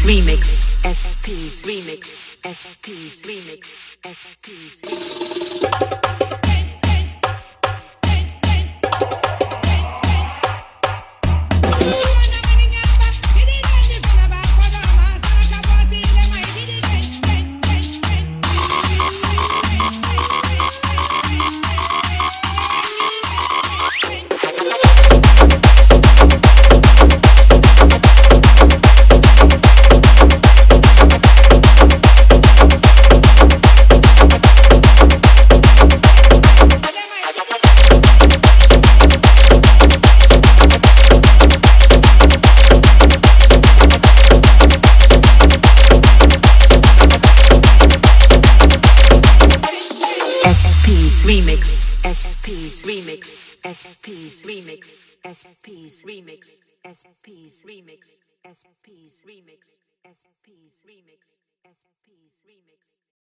remix, SP's remix, SP's remix, SP's remix. Remix, SP's remix, SP's remix, SP's remix, SP's remix, SP's remix, SP's remix, SP's remix.